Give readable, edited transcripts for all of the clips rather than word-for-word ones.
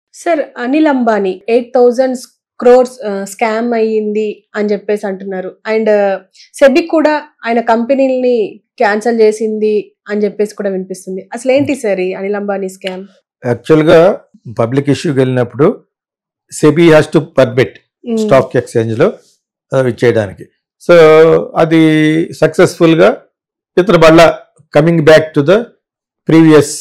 Sir Anil Ambani 8,000 crores scam అయ్యింది అని చెప్పేసి అంటున్నారు. అండ్ సెబీ కూడా ఆయన కంపెనీని క్యాన్సిల్ చేసింది అని చెప్పేసి కూడా వినిపిస్తుంది. అసలు ఏంటి సార్ ఈ అనిల్ అంబానీ స్కామ్? యాక్చువల్గా పబ్లిక్ ఇష్యూకి వెళ్ళినప్పుడు SEBI has to permit stock ఎక్స్చేంజ్లో ఇచ్చేయడానికి. సో అది సక్సెస్ఫుల్గా ఇతర మళ్ళా coming back to the previous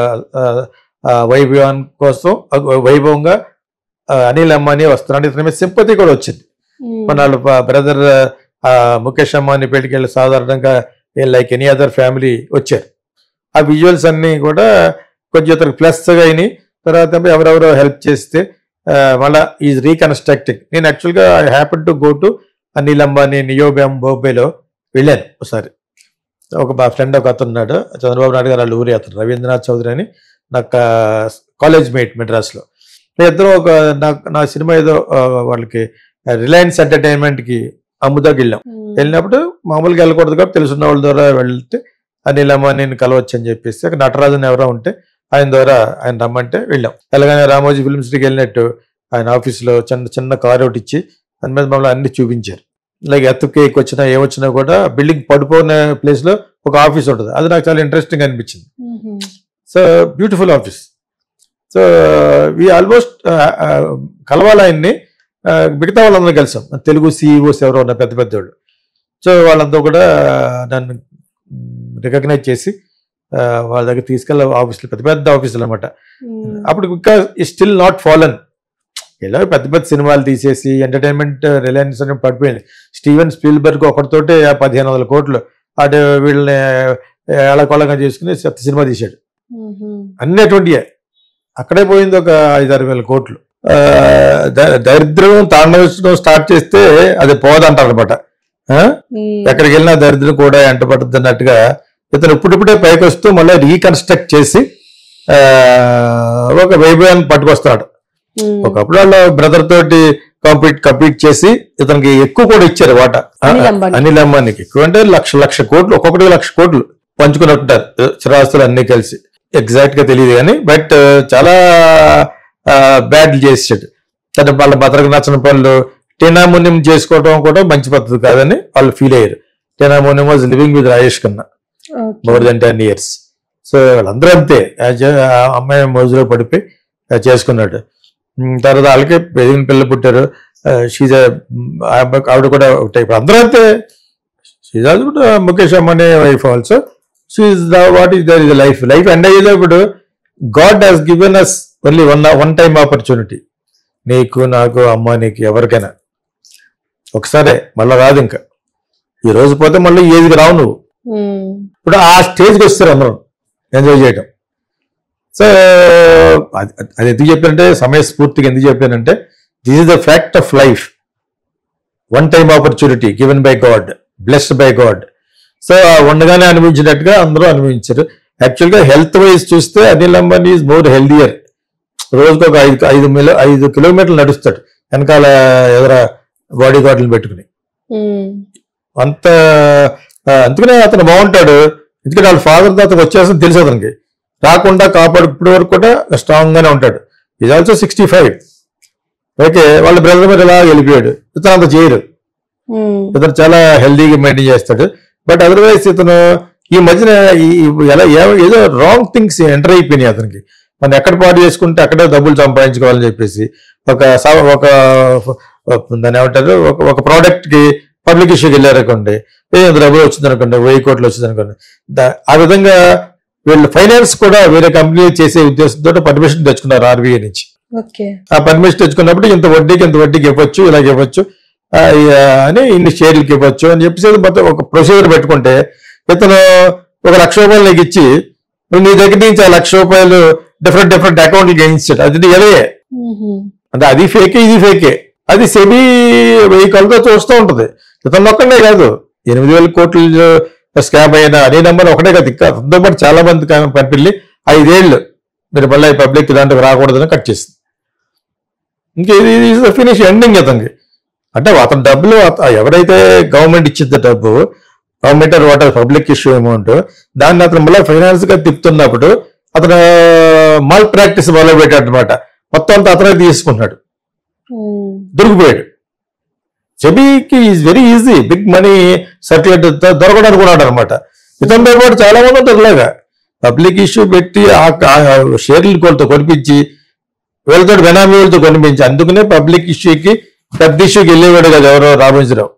వైభవంగా అనిల్ అంబానీ వస్తున్నాడు. ఇతని మీద సింపతి కూడా వచ్చింది. మన బ్రదర్ ముఖేష్ అంబానీ పెళ్లికి వెళ్ళి సాధారణంగా లైక్ ఎనీ అదర్ ఫ్యామిలీ వచ్చారు. ఆ విజువల్స్ అన్నీ కూడా కొంచెం ఇతనికి ప్లస్గా అయినాయి. తర్వాత ఎవరెవరో హెల్ప్ చేస్తే మళ్ళీ ఈజ్ రీకన్స్ట్రక్టింగ్. నేను యాక్చువల్గా I happen to go to Anil Ambani బొంబేలో వెళ్ళాను ఒకసారి. మా ఫ్రెండ్ ఒక అతను ఉన్నాడు, చంద్రబాబు నాయుడు గారు వాళ్ళ ఊరి అతను, రవీంద్రనాథ్ చౌదరి అని, నాకు కాలేజ్ మేట్ మెడ్రాస్లో. ఇద్దరు నా సినిమా ఏదో వాళ్ళకి రిలయన్స్ ఎంటర్టైన్మెంట్కి అమ్ముదాకి వెళ్ళినప్పుడు మామూలుగా వెళ్ళకూడదు కాబట్టి తెలుసున్న వాళ్ళ ద్వారా వెళ్తే అనిల్ అంబానీని కలవచ్చు అని చెప్పేసి అక్కడ నటరాజన్ ఎవరో ఉంటే ఆయన ద్వారా ఆయన రమ్మంటే వెళ్ళాం. తెలంగాణ రామోజీ ఫిల్మ్ సిటీకి వెళ్ళినట్టు ఆయన ఆఫీస్లో చిన్న కార్ ఒకటి ఇచ్చి దాని మీద మమ్మల్ని అన్ని చూపించారు. లైక్ ఎత్తుకేక్ వచ్చినా ఏమొచ్చినా కూడా బిల్డింగ్ పడిపోయిన ప్లేస్లో ఒక ఆఫీస్ ఉంటుంది. అది నాకు చాలా ఇంట్రెస్టింగ్ అనిపించింది. So beautiful office. So we almost కలవాలి ఆయన్ని. మిగతా వాళ్ళందరూ కలిసాం, తెలుగు సిఇఓస్ ఎవరో ఉన్నారు పెద్ద పెద్దవాళ్ళు. సో వాళ్ళంతా కూడా నన్ను రికగ్నైజ్ చేసి వాళ్ళ దగ్గర తీసుకెళ్ళి ఆఫీసులు, పెద్ద పెద్ద ఆఫీసులు అనమాట. అప్పుడు బికాస్ ఈ స్టిల్ నాట్ ఫాలన్. ఇలా పెద్ద పెద్ద సినిమాలు తీసేసి ఎంటర్టైన్మెంట్ రిలయన్స్ అని పడిపోయింది. స్టీవెన్ స్పీల్బర్గ్ ఒకటితోటే 1,500 కోట్లు అటు వీళ్ళని ఎలాకొలంగా చేసుకుని సినిమా తీశాడు. అన్ని అటువంటివే. అక్కడే పోయింది ఒక 5-6 వేల కోట్లు. దరిద్రం తాండవించడం స్టార్ట్ చేస్తే అది పోదంటారు అనమాట. ఎక్కడికి వెళ్ళినా దరిద్రం కూడా ఎంటపడుతుంది అన్నట్టుగా ఇతను ఇప్పుడిప్పుడే పైకి వస్తూ మళ్ళీ రీకన్స్ట్రక్ట్ చేసి ఒక వైభవాన్ని పట్టుకొస్తాడు. ఒకప్పుడు వాళ్ళ బ్రదర్ తోటి కంపీట్ చేసి ఇతనికి ఎక్కువ కూడా ఇచ్చారు వాటా. అనిల్ అంబానీకి ఎక్కువ అంటే లక్ష కోట్లు, ఒక్కొక్కటి 1,00,000 కోట్లు పంచుకుని ఉంటారు స్థిరాస్తులు అన్ని కలిసి. ఎగ్జాక్ట్ గా తెలియదు కానీ బట్ చాలా బ్యాడ్లు చేసాడు. తన వాళ్ళ భద్రకు నచ్చిన పనులు టెనామోనియం చేసుకోవడం కూడా మంచి పద్ధతి కాదని వాళ్ళు ఫీల్ అయ్యారు. Tina Munim was living with Rajesh Khanna more than 10 years. So వాళ్ళందరూ అంతే, అమ్మాయి మోజులో పడిపోయి చేసుకున్నాడు. తర్వాత వాళ్ళకి ఎదిగిన పిల్లలు పుట్టారు. ఆవిడ కూడా టైప్ అందరూ అంతే. షీజ్ ఆల్సో కూడా Mukesh Ambani wife also. She what is there is life end అయ్యేటప్పుడు god has given us only one time opportunity. నీకు నాకు అంబానీకి ఎవరికైనా ఒకసారే, మళ్ళీ రాదు. ఇంకా ఈ రోజు పోతే మళ్ళీ ఏజ్కి రావు నువ్వు. ఇప్పుడు ఆ స్టేజ్కి వస్తారు అందరం ఎంజాయ్ చేయటం. సో అది ఎందుకు చెప్పానంటే, సమయస్ఫూర్తిగా ఎందుకు చెప్పానంటే, this is the fact of life. One time opportunity given by god, blessed by god. So ఉండగానే అనుభవించినట్టుగా అందరూ అనుభవించారు. యాక్చువల్గా హెల్త్ వైజ్ చూస్తే Anil Ambani is more healthier. రోజుకు ఒక 5 కిలోమీటర్లు నడుస్తాడు వెనకాల ఎదుర బాడీ గార్డులను పెట్టుకుని. అందుకనే అతను బాగుంటాడు. ఎందుకంటే వాళ్ళ ఫాదర్ అతను వచ్చేస్తుంది తెలుసు అతనికి, రాకుండా కాపాడు ఇప్పటి వరకు కూడా స్ట్రాంగ్ గానే ఉంటాడు. ఇది ఆల్సో 65. ఓకే, వాళ్ళ బ్రదర్ మీద ఇలా వెళ్ళిపోయాడు. ఇతను అంత చేయరు, ఇతను చాలా హెల్దీగా మెయింటైన్ చేస్తాడు. బట్ అదర్వైజ్ ఇతను ఈ మధ్యన ఎలా ఏదో రాంగ్ థింగ్స్ ఎంటర్ అయిపోయినాయి అతనికి. మనం ఎక్కడ పాటు చేసుకుంటే అక్కడే డబ్బులు సంపాదించుకోవాలని చెప్పేసి ఒక దాన్ని ఏమంటారు, ఒక ప్రోడక్ట్ కి పబ్లిక్ ఇష్యూకి వెళ్ళారనుకోండి, డబ్బులు వచ్చింది అనుకోండి, 1000 కోట్లు వచ్చింది అనుకోండి. ఆ విధంగా వీళ్ళు ఫైనాన్స్ కూడా వేరే కంపెనీ చేసే ఉద్దేశంతో పర్మిషన్ తెచ్చుకున్నారు RBI నుంచి. ఆ పర్మిషన్ తెచ్చుకున్నప్పుడు ఇంత వడ్డీకి ఇవ్వచ్చు, ఇలాగ ఇవ్వచ్చు అని, ఇన్ని షేర్లకి ఇవ్వచ్చు అని చెప్పేసి మొత్తం ఒక ప్రొసీజర్ పెట్టుకుంటే, ఇతను 1,00,000 రూపాయలు నీకు ఇచ్చి నీ దగ్గర నుంచి ఆ 1,00,000 రూపాయలు డిఫరెంట్ అకౌంట్లకి వేయించాడు. అది ఎలాగే అంటే అది ఫేకే, ఇది ఫేకే. అది సెబీ 1000 కళ్ళతో చూస్తూ ఉంటుంది. ఇతను ఒక్కడే కాదు, 8,000 కోట్లు స్కామ్ అయిన అనిల్ అంబానీ ఒకటే కాదు, ఇంకా అతనితో పాటు చాలా మంది కంపెనీలు 5 ఏళ్ళు మీరు మళ్ళీ పబ్లిక్ ఇలాంటివి రాకూడదని కట్ చేసింది. ఇంకా ఇది ఫినిష్ ఎండింగ్ అతనికి. అంటే అతని డబ్బులు ఎవరైతే గవర్నమెంట్ ఇచ్చింది డబ్బు, government water public issue amount, దాన్ని అతను మళ్ళీ ఫైనాన్స్ గా తిప్పుతున్నప్పుడు అతను మాల్ ప్రాక్టీస్ మొదలు పెట్టాడు అనమాట. మొత్తం అంతా అతనే తీసుకున్నాడు, దొరికిపోయాడు. సెబీకి is very easy big money certificate దొరకడం అనుకున్నాడు అనమాట. ఇతనితో పాటు చాలా మంది ఉంటారు ఇలాగా. పబ్లిక్ ఇష్యూ పెట్టి ఆ షేర్లు కొలతో కొనిపించి వీళ్ళతో బెనామీ వాళ్ళతో కొనిపించి, అందుకనే పబ్లిక్ ఇష్యూకి పెద్ద ఇష్యూకి వెళ్ళేవాడు కదా ఎవరో రామోజీరావు.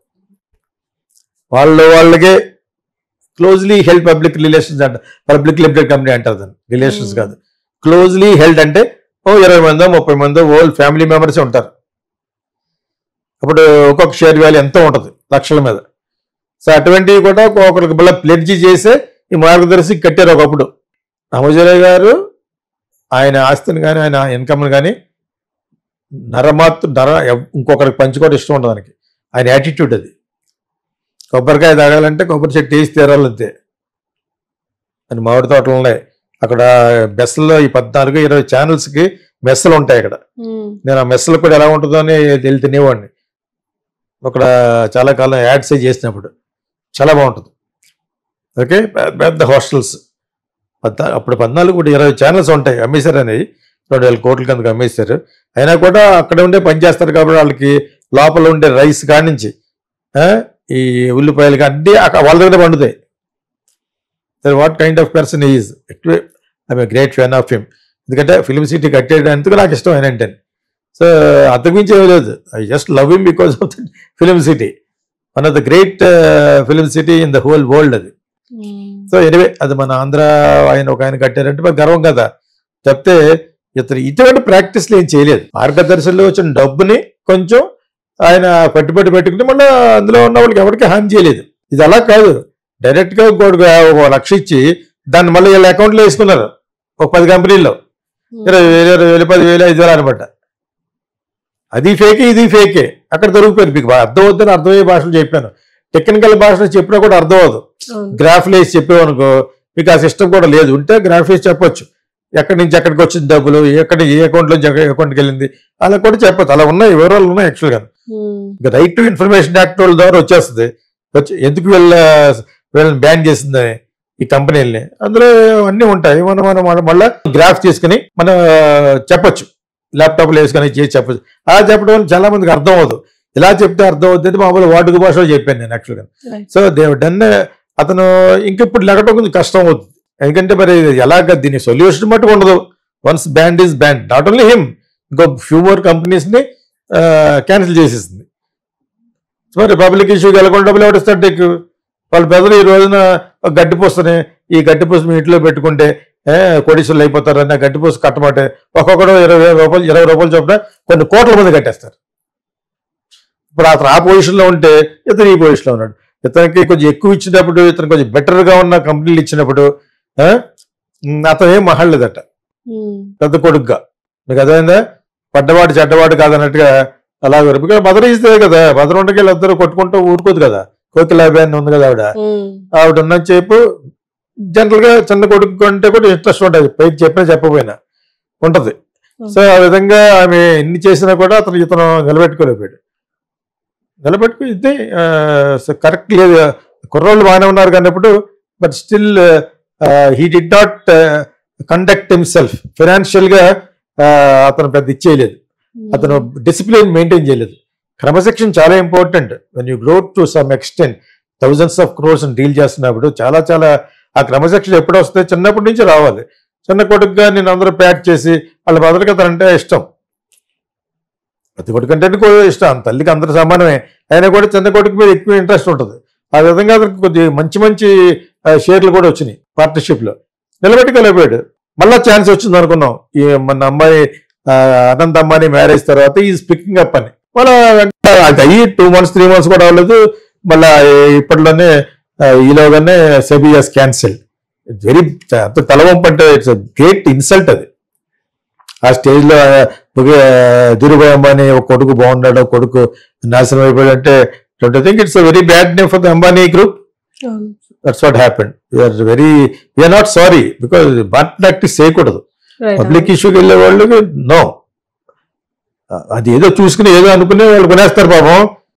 వాళ్ళకే క్లోజ్లీ హెల్డ్ పబ్లిక్ రిలేషన్స్ అంట, పబ్లిక్ లిమిటెడ్ కంపెనీ అంటారు దాన్ని, రిలేషన్స్ కాదు. క్లోజ్లీ హెల్డ్ అంటే 20 మందో 30 మందో ఓల్డ్ ఫ్యామిలీ మెంబర్స్ ఉంటారు. అప్పుడు ఒక్కొక్క షేర్ వాల్యూ ఎంతో ఉంటుంది, లక్షల మీద. సో అటువంటివి కూడా ఒకరికి మళ్ళీ ప్లెడ్జి చేసే ఈ మార్గదర్శి కట్టారు ఒకప్పుడు. రామోజీరావు గారు ఆయన ఆస్తిని కానీ ఆయన ఇన్కమ్ని కానీ ఇంకొకరికి పంచుకోవడం ఇష్టం ఉండదు ఆయనకి. ఆయన యాటిట్యూడ్ అది. కొబ్బరికాయ తాగాలంటే కొబ్బరి చెట్టు వేసి తీరాలంతే అని. మామిడి తోటలు ఉన్నాయి అక్కడ. మెస్సుల్లో ఈ 14-20 ఛానల్స్కి మెస్సులు ఉంటాయి అక్కడ. నేను ఆ మెస్సులు కూడా ఎలా ఉంటుందో అని వెళ్ళి తినేవాడిని అక్కడ. చాలా కాలం యాడ్స్ చేసినప్పుడు చాలా బాగుంటుంది. ఓకే, పెద్ద హాస్టల్స్. అప్పుడు 14-20 ఛానల్స్ ఉంటాయి. అమ్మేశారు అనేది 2,000 కోట్ల కిందకు అమ్మేశారు. అయినా కూడా అక్కడ ఉండే పని చేస్తారు కాబట్టి వాళ్ళకి లోపల ఉండే రైస్ కాడి నుంచి ఈ ఉల్లిపాయలు అన్నీ వాళ్ళ దగ్గర పండుతాయి. What kind of person is. I'm a great fan of him. ఎందుకంటే ఫిలిం సిటీ కట్టేటందుకు నాకు ఇష్టం ఆయన అంటే. సో అంతకుమించి ఏమీ లేదు. I just love him because of the film city. One of the great film city in the whole world అది. సో ఎనివే అది మన ఆంధ్ర ఆయన కట్టారంటే మాకు గర్వం కదా. చెప్తే ఇటువంటి ప్రాక్టీస్లు ఏం చేయలేదు. మార్గదర్శుల్లో వచ్చిన డబ్బుని కొంచెం ఆయన పెట్టుబడి పెట్టుకుని మళ్ళీ అందులో ఉన్న వాళ్ళకి ఎవరికి హాని చేయలేదు. ఇది అలా కాదు, డైరెక్ట్గా ఇంకోటి 1 లక్ష ఇచ్చి దాన్ని మళ్ళీ వీళ్ళ అకౌంట్లో వేసుకున్నారు. ఒక 10 కంపెనీల్లో 20,000, 10,000, 5,000 అనమాట. అది ఫేకే, ఇది ఫేకే. అక్కడ దొరికిపోయారు. మీకు అర్థం అవుతుందని అర్థమయ్యే భాషలు చెప్పాను. టెక్నికల్ భాషలు చెప్పినా కూడా అర్థం అవ్వదు. గ్రాఫ్లు వేసి చెప్పేవనుకో మీకు ఆ సిస్టమ్ కూడా లేదు. ఉంటే గ్రాఫ్ వేసి చెప్పొచ్చు, ఎక్కడి నుంచి ఎక్కడికి వచ్చింది డబ్బులు, ఏ అకౌంట్ నుంచి అకౌంట్కి వెళ్ళింది, అలా కూడా చెప్పచ్చు. అలా ఉన్నాయి, వివరాలు ఉన్నాయి యాక్చువల్గా. ఇంకా రైట్ టు ఇన్ఫర్మేషన్ యాక్ట్ వాళ్ళ ద్వారా వచ్చేస్తుంది. ఎందుకు వీళ్ళని బ్యాన్ చేసిందని ఈ కంపెనీలని, అందులో అన్నీ ఉంటాయి. మనం మళ్ళీ గ్రాఫ్ తీసుకుని మనం చెప్పచ్చు, ల్యాప్టాప్లో వేసుకొని చేసి చెప్పచ్చు. అలా చెప్పడం వల్ల చాలా మందికి అర్థం అవ్వదు. ఇలా చెప్తే అర్థం అవుతుంది. మామూలు వాడుక భాషలో చెప్పాను నేను యాక్చువల్గా. సో డన్ అతను ఇంకెప్పుడు లెగటం కొంచెం కష్టం అవుతుంది. ఎందుకంటే మరి ఎలాగ దీని సొల్యూషన్ మట్టుకు ఉండదు. Once banned is banned. Not only him, ఇంకో ఫ్యూ మోర్ కంపెనీస్ని క్యాన్సిల్ చేసేసింది. మరి పబ్లిక్ ఇష్యూకి వెళ్ళకుండా డబ్బులు ఎవరిస్తారు నీకు? వాళ్ళ పెద్దలు ఈ రోజున గడ్డిపూసని, ఈ గడ్డిపూస మీ ఇంట్లో పెట్టుకుంటే కోటీశ్వరులు అయిపోతారని గడ్డిపూస కట్టమంటే ఒక్కొక్కడు 20 రూపాయలు చొప్పున కొన్ని కోట్ల మంది కట్టేస్తారు. ఇప్పుడు అతను ఆ పొజిషన్లో ఉంటే ఇతను ఈ పొజిషన్లో ఉన్నాడు. ఇతనికి కొంచెం ఎక్కువ ఇచ్చినప్పుడు, ఇతను కొంచెం బెటర్గా ఉన్న కంపెనీలు ఇచ్చినప్పుడు అతను ఏం మహళ్ళదట పెద్ద కొడుకుగా. మీకు అదైందా? పడ్డవాడు చెడ్డవాడు కాదన్నట్టుగా అలాగే. మదర్ ఇస్తే కదా, మదర్ ఉండకి వీళ్ళందరూ కొట్టుకుంటూ ఊరుకోదు కదా. కోకిలాభ్యాన్ని ఉంది కదా ఆవిడ ఉన్న చెప్పు. జనరల్ గా చిన్న కొడుకు అంటే కూడా ఇంట్రెస్ట్ ఉంటుంది, పైకి చెప్పినా చెప్పపోయినా ఉంటది. సో ఆ విధంగా ఆమె ఎన్ని చేసినా కూడా ఇతను నిలబెట్టుకోలేకపోయాడు. నిలబెట్టుకుంటే కరెక్ట్ లేదు. కుర్రోళ్ళు బాగానే ఉన్నారు కానప్పుడు, but still he did not conduct himself. Financial గా అతను పెద్ద ఇచ్చేయలేదు. అతను డిసిప్లిన్ మెయింటైన్ చేయలేదు. క్రమశిక్షణ చాలా important. When you grow to some extent thousands of crores deal చేస్తున్నప్పుడు చాలా చాలా ఆ క్రమశిక్షణ ఎప్పుడు వస్తే చిన్నప్పటి నుంచి రావాలి. చిన్న కొడుకుగా నేను అందరూ ప్యాక్ చేసి వాళ్ళ బదులుగా అతనంటే ఇష్టం. ప్రతి కొడుకు అంటే కూడా ఇష్టం. తల్లికి అందరూ సమానమే. అయినా కూడా చిన్న కొడుకు మీద ఎక్కువ ఇంట్రెస్ట్ ఉంటుంది. ఆ విధంగా అతనికి కొద్ది మంచి షేర్లు కూడా వచ్చినాయి పార్ట్నర్షిప్లో. నిలబెట్టుకోలేకపోయాడు. మళ్ళీ ఛాన్స్ వచ్చింది అనుకున్నాం. ఈ మన అమ్మాయి అనంత్ అంబానీ మ్యారేజ్ తర్వాత ఈజ్ పికింగ్ అప్ అని. మళ్ళీ అది అయ్యి 2 months 3 months కూడా అవ్వలేదు. మళ్ళీ ఇప్పట్లోనే ఈలోగానే SEBI has cancel. It's very తలవంపు అంటే ఇట్స్ గ్రేట్ ఇన్సల్ట్ అది. ఆ స్టేజ్లో ధీరుభాయ్ అంబానీ ఒక కొడుకు బాగున్నాడు, కొడుకు నాశనం అయిపోయాడు అంటే don't you think it's a very bad name for the Ambani group? That's what happened. We are not sorry because bad practice చేయకూడదు. పబ్లిక్ ఇష్యూకి వెళ్ళే వాళ్ళు నో, అది ఏదో చూసుకుని ఏదో అనుకుని వాళ్ళు కొనేస్తారు పాపం.